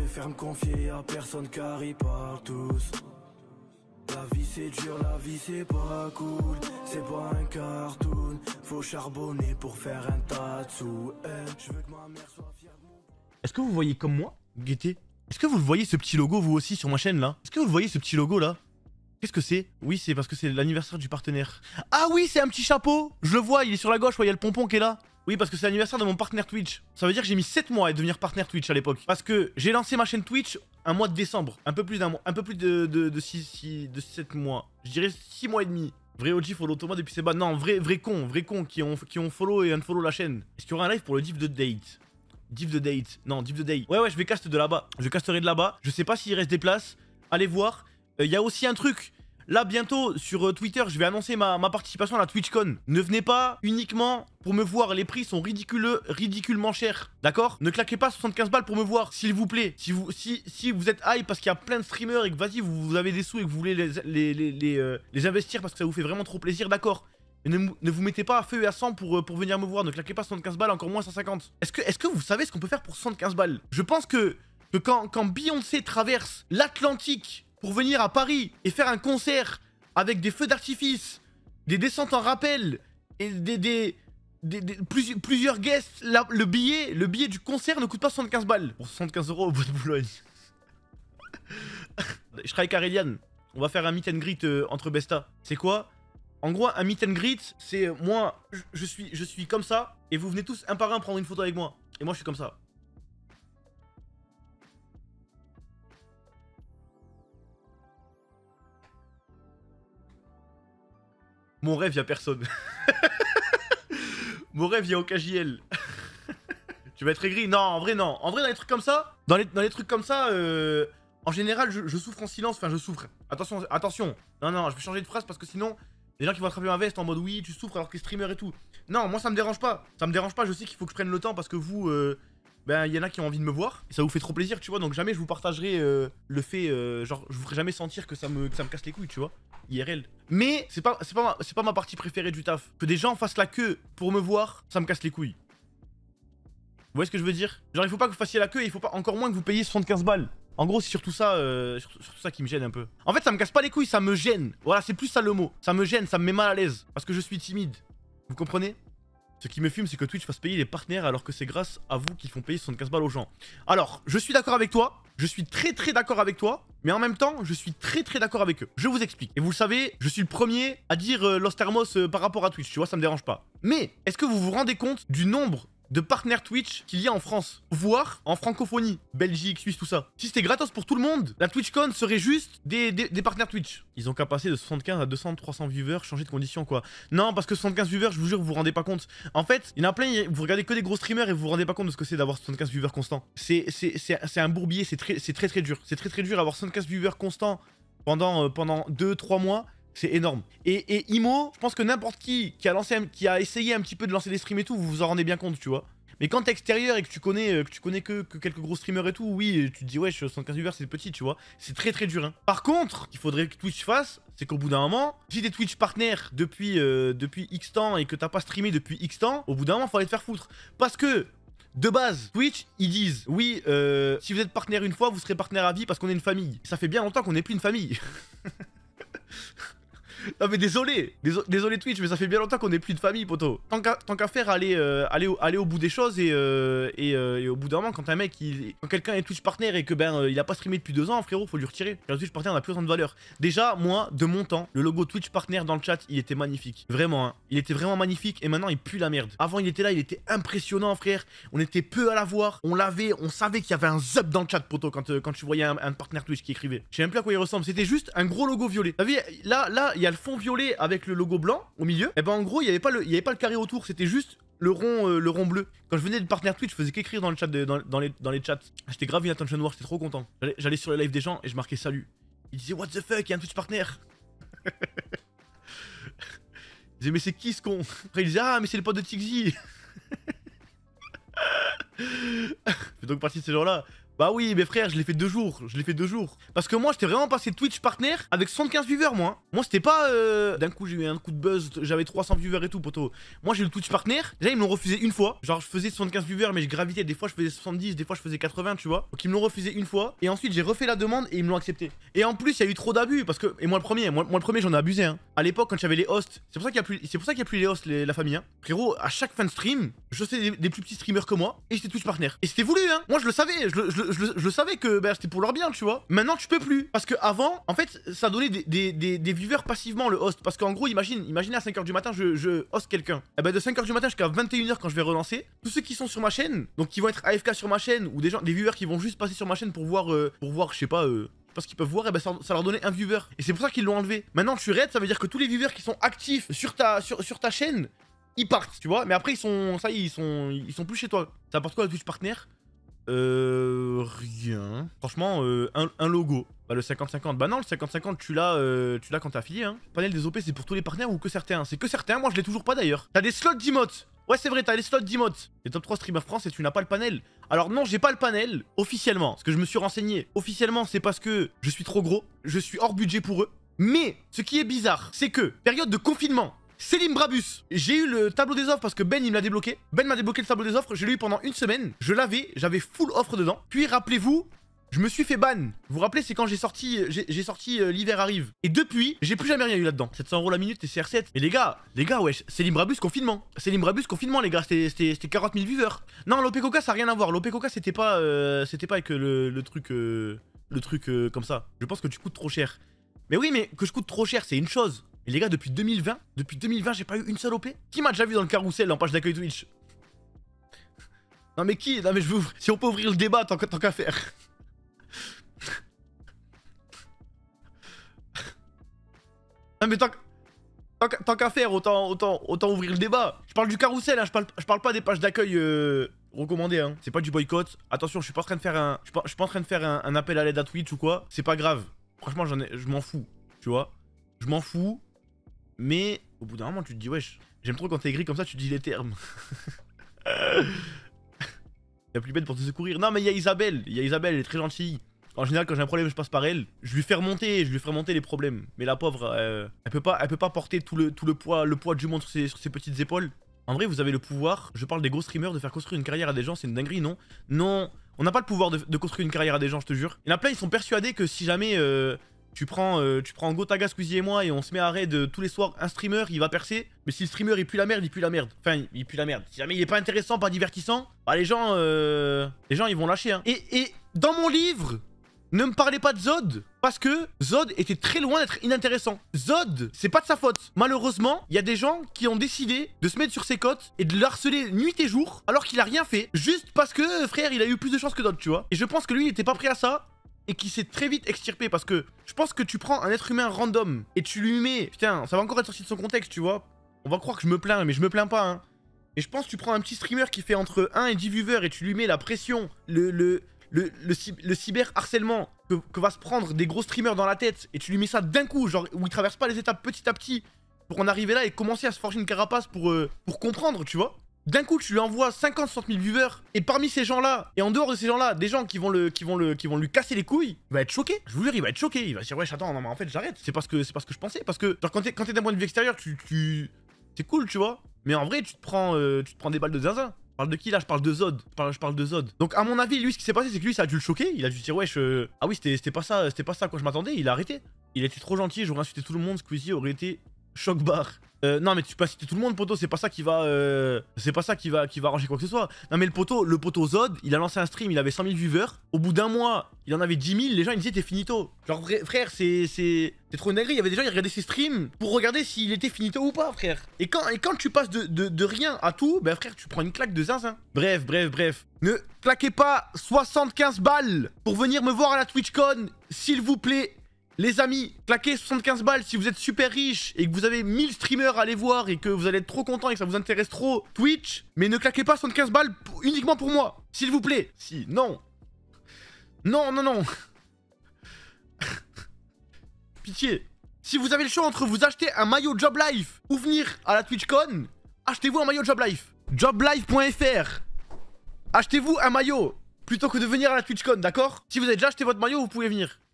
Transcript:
préfère me confier à personne car ils parlent tous. La vie c'est dur, la vie c'est pas cool. C'est pas un cartoon. Faut charbonner pour faire un tas de sous. Je veux que ma mère soit fière de mon... Est-ce que vous voyez comme moi, Guettez? Est-ce que vous le voyez ce petit logo vous aussi sur ma chaîne là? Est-ce que vous le voyez ce petit logo là? Qu'est-ce que c'est? Oui, c'est parce que c'est l'anniversaire du partenaire. Ah oui, c'est un petit chapeau! Je le vois, il est sur la gauche, ouais, il y a le pompon qui est là. Oui, parce que c'est l'anniversaire de mon partenaire Twitch. Ça veut dire que j'ai mis 7 mois à devenir partenaire Twitch à l'époque. Parce que j'ai lancé ma chaîne Twitch un mois de décembre. Un peu plus d'un mois. Un peu plus de 7 mois. Je dirais 6 mois et demi. Vrai OG follow Thomas depuis ses bas. Non, vrai con qui ont follow et unfollow la chaîne. Est-ce qu'il y aura un live pour le div de date? Div de date. Non, div de day. Ouais, je vais cast de là-bas. Je casterai de là-bas. Je sais pas s'il reste des places. Allez voir. Il y a aussi un truc. Là, bientôt, sur Twitter, je vais annoncer ma participation à la TwitchCon. Ne venez pas uniquement pour me voir. Les prix sont ridiculement chers. D'accord? Ne claquez pas 75 balles pour me voir, s'il vous plaît. Si vous êtes hype parce qu'il y a plein de streamers et que vas-y, vous avez des sous et que vous voulez les investir parce que ça vous fait vraiment trop plaisir, d'accord? Ne vous mettez pas à feu et à sang pour venir me voir. Ne claquez pas 75 balles, encore moins 150. Est-ce que vous savez ce qu'on peut faire pour 75 balles? Je pense que quand Beyoncé traverse l'Atlantique pour venir à Paris et faire un concert avec des feux d'artifice, des descentes en rappel et plusieurs guests, le billet du concert ne coûte pas 75 balles. Pour 75 € au bout de Boulogne. Je travaille avec Aurelian. On va faire un meet and greet entre Besta. C'est quoi? En gros, un meet and greet, c'est moi, je suis comme ça, et vous venez tous un par un prendre une photo avec moi. Et moi, je suis comme ça. Mon rêve, y'a personne. Mon rêve, y'a aucun JL. Tu vas être aigri? Non, en vrai, non. En vrai, dans les trucs comme ça, dans les trucs comme ça, en général, je souffre en silence. Enfin, je souffre. Attention. Non, je vais changer de phrase parce que sinon, les gens qui vont attraper ma veste en mode oui, tu souffres alors que t'es streamer et tout. Non, moi, ça me dérange pas. Ça me dérange pas. Je sais qu'il faut que je prenne le temps parce que vous, ben, il y en a qui ont envie de me voir. Et ça vous fait trop plaisir, tu vois. Donc, jamais je vous partagerai le fait, genre, je vous ferai jamais sentir que ça me casse les couilles, tu vois. IRL. Mais c'est pas ma partie préférée du taf. Que des gens fassent la queue pour me voir, ça me casse les couilles. Vous voyez ce que je veux dire? Genre il faut pas que vous fassiez la queue et il faut pas encore moins que vous payiez 75 balles. En gros c'est surtout ça qui me gêne un peu. En fait ça me casse pas les couilles, ça me gêne. Voilà, c'est plus ça le mot. Ça me gêne, ça me met mal à l'aise. Parce que je suis timide. Vous comprenez? Ce qui me fume, c'est que Twitch fasse payer les partenaires alors que c'est grâce à vous qu'ils font payer 75 balles aux gens. Alors, je suis d'accord avec toi. Je suis très d'accord avec toi. Mais en même temps, je suis très d'accord avec eux. Je vous explique. Et vous le savez, je suis le premier à dire Los Thermos par rapport à Twitch. Tu vois, ça me dérange pas. Mais, est-ce que vous vous rendez compte du nombre de partenaires Twitch qu'il y a en France, voire en francophonie, Belgique, Suisse, tout ça? Si c'était gratos pour tout le monde, la TwitchCon serait juste des partenaires Twitch. Ils ont qu'à passer de 75 à 200, 300 viewers, changer de condition quoi. Non, parce que 75 viewers, je vous jure, vous vous rendez pas compte. En fait, il y en a plein, vous regardez que des gros streamers et vous vous rendez pas compte de ce que c'est d'avoir 75 viewers constants. C'est un bourbier, c'est très dur. C'est très dur d'avoir 75 viewers constants pendant 2-3 mois. C'est énorme. Et Imo, je pense que n'importe qui a essayé un petit peu de lancer des streams et tout, vous vous en rendez bien compte, tu vois. Mais quand t'es extérieur et que tu connais que quelques gros streamers et tout, oui, tu te dis ouais, 75 viewers c'est petit, tu vois. C'est très dur. Hein. Par contre, qu'il faudrait que Twitch fasse, c'est qu'au bout d'un moment, si t'es Twitch partner depuis X temps et que t'as pas streamé depuis X temps, au bout d'un moment, il faudrait te faire foutre. Parce que de base, Twitch, ils disent oui, si vous êtes partenaire une fois, vous serez partenaire à vie parce qu'on est une famille. Ça fait bien longtemps qu'on n'est plus une famille. Non mais désolé Twitch, mais ça fait bien longtemps qu'on est plus de famille, poto. Tant qu'à faire, aller au bout des choses et au bout d'un moment, quand quelqu'un est Twitch partner et que il a pas streamé depuis 2 ans, frérot, faut lui retirer. Le Twitch partner n'a plus autant de valeur. Déjà, moi, de mon temps, le logo Twitch partner dans le chat, il était magnifique. Vraiment, hein. Il était vraiment magnifique et maintenant il pue la merde. Avant, il était là, il était impressionnant, frère. On était peu à la voir. On savait qu'il y avait un zub dans le chat, poto, quand tu voyais un partenaire Twitch qui écrivait. Je sais même plus à quoi il ressemble. C'était juste un gros logo violet. T'as vu, là, il y a le fond violet avec le logo blanc au milieu. Et ben en gros, il y avait pas le carré autour, c'était juste le rond bleu. Quand je venais de partenaire Twitch, je faisais qu'écrire dans le chat dans les chats. J'étais grave une attention noire, j'étais trop content. J'allais sur les lives des gens et je marquais salut. Ils disaient what the fuck, il y a un Twitch partner. Ils disaient mais c'est qui ce con? Après ils disaient ah mais c'est le pote de Tixi. Je fais donc partie de ces gens-là. Bah oui, mais frère, je l'ai fait 2 jours. Je l'ai fait 2 jours. Parce que moi, j'étais vraiment passé Twitch partner avec 75 viewers, moi. Moi, c'était pas. D'un coup, j'ai eu un coup de buzz. J'avais 300 viewers et tout, poto. Moi, j'ai eu le Twitch partner. Déjà, ils me l'ont refusé une fois. Genre, je faisais 75 viewers, mais je gravitais. Des fois, je faisais 70, des fois, je faisais 80, tu vois. Donc, ils me l'ont refusé une fois. Et ensuite, j'ai refait la demande et ils me l'ont accepté. Et en plus, il y a eu trop d'abus. Parce que. Et moi, le premier, j'en ai abusé, hein. À l'époque, quand j'avais les hosts. C'est pour ça qu'il y a plus les hosts, la famille, hein. Frérot, à chaque fin de stream, je sais des plus petits streamers que moi. Et j'étais Twitch partner. Et c'était voulu, hein. Moi, je le savais. Je savais que bah, c'était pour leur bien, tu vois. Maintenant, tu peux plus. Parce que avant, en fait, ça donnait des viewers passivement, le host. Parce qu'en gros, imagine à 5h du matin, je host quelqu'un. Et ben de 5h du matin jusqu'à 21h quand je vais relancer, tous ceux qui sont sur ma chaîne, donc qui vont être AFK sur ma chaîne, ou des viewers qui vont juste passer sur ma chaîne pour voir, je sais pas, parce qu'ils peuvent voir, et ben ça leur donnait un viewer. Et c'est pour ça qu'ils l'ont enlevé. Maintenant, tu raid, ça veut dire que tous les viewers qui sont actifs sur ta chaîne, ils partent, tu vois. Mais après, ils sont plus chez toi. Ça apporte quoi le Twitch partner? Rien. Franchement, un logo. Bah, le 50-50. Bah non, le 50-50, tu l'as quand t'es affilié, hein. Le panel des OP, c'est pour tous les partenaires ou que certains? C'est que certains, moi je l'ai toujours pas d'ailleurs. T'as des slots d'emotes. Ouais, c'est vrai, t'as les slots d'emotes. Les top 3 streamers France et tu n'as pas le panel. Alors non, j'ai pas le panel, officiellement. Parce que je me suis renseigné. Officiellement, c'est parce que je suis trop gros. Je suis hors budget pour eux. Mais, ce qui est bizarre, c'est que, période de confinement, Selim Brabus, j'ai eu le tableau des offres parce que Ben il me l'a débloqué. Ben m'a débloqué le tableau des offres, je l'ai eu pendant une semaine. Je l'avais, j'avais full offre dedans. Puis rappelez-vous, je me suis fait ban. Vous vous rappelez, c'est quand j'ai sorti l'hiver arrive. Et depuis, j'ai plus jamais rien eu là-dedans. 700 € la minute et CR7. Mais les gars, wesh, Selim Brabus confinement. Selim Brabus confinement, les gars, c'était 40 000 viewers. Non, l'OP Coca, ça n'a rien à voir. L'OP Coca, c'était pas avec le truc comme ça. Je pense que tu coûtes trop cher. Mais oui, mais que je coûte trop cher, c'est une chose. Et les gars, depuis 2020, j'ai pas eu une seule OP. Qui m'a déjà vu dans le carrousel en page d'accueil Twitch? Non mais qui? Non mais je veux ouvrir... Si on peut ouvrir le débat, tant qu'à faire. Non mais tant qu'à faire, autant ouvrir le débat. Je parle du carrousel, hein, je parle pas des pages d'accueil recommandées, hein. C'est pas du boycott. Attention, je suis pas en train de faire un appel à l'aide à Twitch ou quoi. C'est pas grave. Franchement, je m'en fous, tu vois. Je m'en fous. Mais au bout d'un moment, tu te dis, wesh, j'aime trop quand t'es écrit comme ça, tu dis les termes. Y'a plus bête pour te secourir. Non, mais il y a Isabelle, elle est très gentille. En général, quand j'ai un problème, je passe par elle. Je lui fais remonter les problèmes. Mais la pauvre, elle peut pas porter tout le poids du monde sur ses petites épaules. En vrai, vous avez le pouvoir, je parle des gros streamers, de faire construire une carrière à des gens, c'est une dinguerie, non? Non, on n'a pas le pouvoir de construire une carrière à des gens, je te jure. Il y en a plein, ils sont persuadés que si jamais... Tu prends Gotaga, Squeezie et moi et on se met à raid tous les soirs, un streamer il va percer. Mais si le streamer il pue la merde, il pue la merde. Enfin, il pue la merde. Si jamais il est pas intéressant, pas divertissant, bah les gens ils vont lâcher, hein. Et dans mon livre, ne me parlez pas de Zod, parce que Zod était très loin d'être inintéressant. Zod, c'est pas de sa faute. Malheureusement, il y a des gens qui ont décidé de se mettre sur ses côtes et de le harceler nuit et jour, alors qu'il a rien fait. Juste parce que, frère, il a eu plus de chance que d'autres, tu vois. Et je pense que lui, il était pas prêt à ça. Et qui s'est très vite extirpé parce que je pense que tu prends un être humain random et tu lui mets... Putain, ça va encore être sorti de son contexte, tu vois. On va croire que je me plains, mais je me plains pas, hein. Et je pense que tu prends un petit streamer qui fait entre 1 et 10 viewers et tu lui mets la pression, le cyber harcèlement que va se prendre des gros streamers dans la tête et tu lui mets ça d'un coup, genre où il traverse pas les étapes petit à petit pour en arriver là et commencer à se forger une carapace pour comprendre, tu vois. D'un coup, tu lui envoies 50-60 000 viewers, et parmi ces gens-là, et en dehors de ces gens-là, des gens qui vont lui casser les couilles, il va être choqué. Je vous jure, il va être choqué. Il va se dire, wesh, attends, non, mais en fait, j'arrête. C'est parce que je pensais. Parce que, genre, quand t'es d'un point de vue extérieur, c'est cool, tu vois. Mais en vrai, tu te prends des balles de zinzin. Je parle de qui là? Je parle de Zod. Je parle de Zod. Donc, à mon avis, lui, ce qui s'est passé, c'est que lui, ça a dû le choquer. Il a dû se dire, wesh, ah oui, c'était pas ça à quoi je m'attendais. Il a arrêté. Il était trop gentil, j'aurais insulté tout le monde. Squeezie aurait été choc barre. Non mais tu peux citer tout le monde, poto, c'est pas ça qui va arranger quoi que ce soit. Non mais le poteau Zod, il a lancé un stream, il avait 100 000 viewers. Au bout d'un mois, il en avait 10 000, les gens ils disaient t'es finito. Genre frère, c'est trop une dinguerie. Il y avait des gens qui regardaient ses streams pour regarder s'il était finito ou pas, frère. Et quand tu passes de rien à tout, ben frère, tu prends une claque de zinzin. Bref. Ne claquez pas 75 balles pour venir me voir à la TwitchCon, s'il vous plaît. Les amis, claquez 75 balles si vous êtes super riche et que vous avez 1000 streamers à aller voir et que vous allez être trop content et que ça vous intéresse trop Twitch. Mais ne claquez pas 75 balles uniquement pour moi, s'il vous plaît. Si, non. Non. Pitié. Si vous avez le choix entre vous acheter un maillot Job Life ou venir à la TwitchCon, achetez-vous un maillot Job Life. Joblife.fr. Achetez-vous un maillot. plutôt que de venir à la TwitchCon, d'accord? Si vous avez déjà acheté votre maillot, vous pouvez venir.